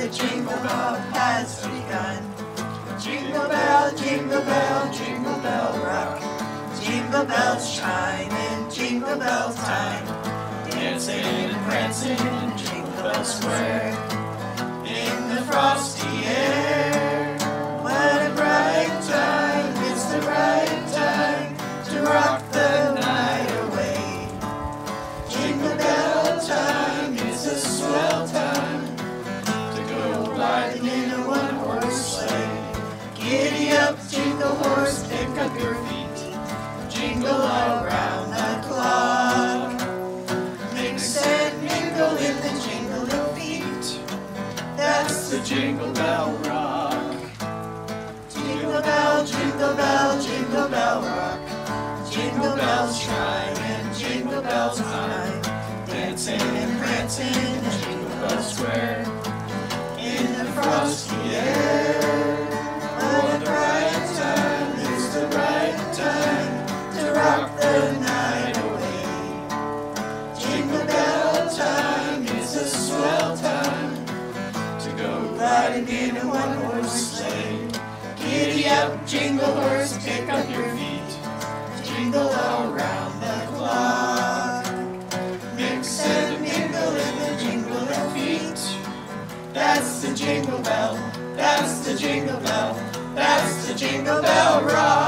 the jingle bell has begun. Jingle bell rock. Jingle bells chime in jingle bell time. Dancing and prancing in Jingle Bell Square. In the frosty air. What a bright time, it's the right time to rock the night away. Jingle bell time is a swell time to go riding in a one-horse sleigh. Giddy up, jingle horse, pick up your feet. Jingle around the clock. Mix and mingle in the jingle of feet. That's the Jingle Bell Rock. Jingle bell, jingle bell, jingle bell rock. Jingle bells chime and jingle bells time. Dancing and prancing in Jingle Bell Square. In the frosty air. What a bright time, it's the right time to rock the night away. Jingle bell time is a swell time to go riding in a one-horse sleigh. Giddy up, jingle horse, pick up your feet. Jingle around the clock. Mix and mingle in the jingle of feet. That's the jingle bell, that's the jingle bell, that's the Jingle Bell Rock.